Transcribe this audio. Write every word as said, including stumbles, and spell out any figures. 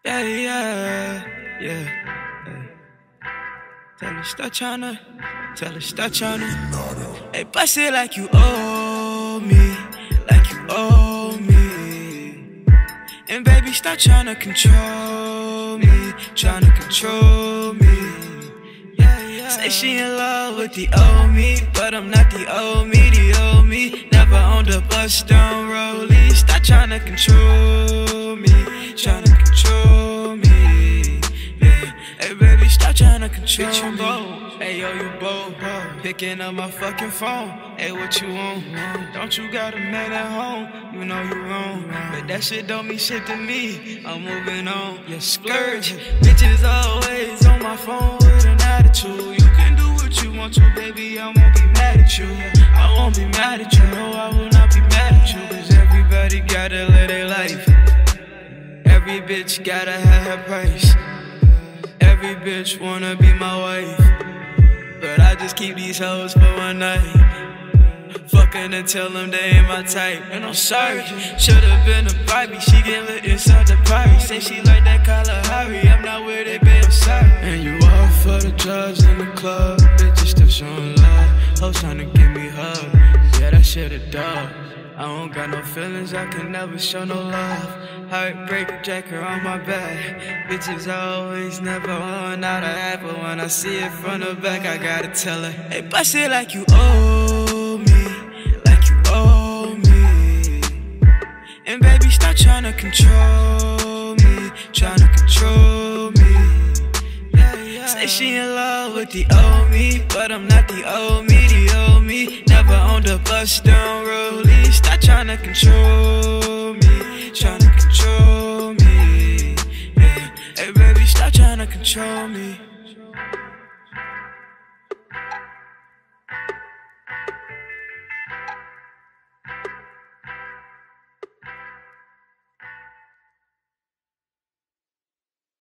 Yeah, yeah, yeah. Hey. Tell her stop tryna, tell her stop tryna. Hey, bust it like you owe me, like you owe me. And baby, stop tryna control me, tryna control me. Yeah, yeah. Say she in love with the old me, but I'm not the old me, the old me. Never on the bus, don't roll it. Stop tryna control me, tryna control me. Yeah. Hey baby, stop tryna control Bitch, you me. Bold. Hey yo, you bold. Picking up my fucking phone. Hey, what you want? Don't you got a man at home? You know you wrong, but that shit don't mean shit to me. I'm moving on. Your scourge. Bitches always on my phone with an attitude. You can do what you want to, baby. I won't be mad at you. I won't be mad at you. No, I will not be mad at you. Cause everybody gotta live their life. Every bitch gotta have her price. Every bitch wanna be my wife, but I just keep these hoes for one night. Fucking and tell them they ain't my type. And I'm sorry, should've been a Barbie. She get lit inside the party. Say she like that Kalahari. I'm not with it, babe, I'm sorry. And you all for the drugs in the club. Bitches still showing love. Hoes tryna give me hugs. Yeah, that shit a dog. I don't got no feelings, I can never show no love. Heartbreak jacker on my back. Bitches always never on out of act, but when I see it from the back, I gotta tell her, hey, bust it like you owe me, like you owe me. And baby, stop tryna control me, tryna control me. Yeah, yeah. Say she in love with the old me, but I'm not the old me, the old me. Never on the bus, don't roll it. Stop tryna control me, tryna control me. Yeah. Hey baby, stop tryna control me.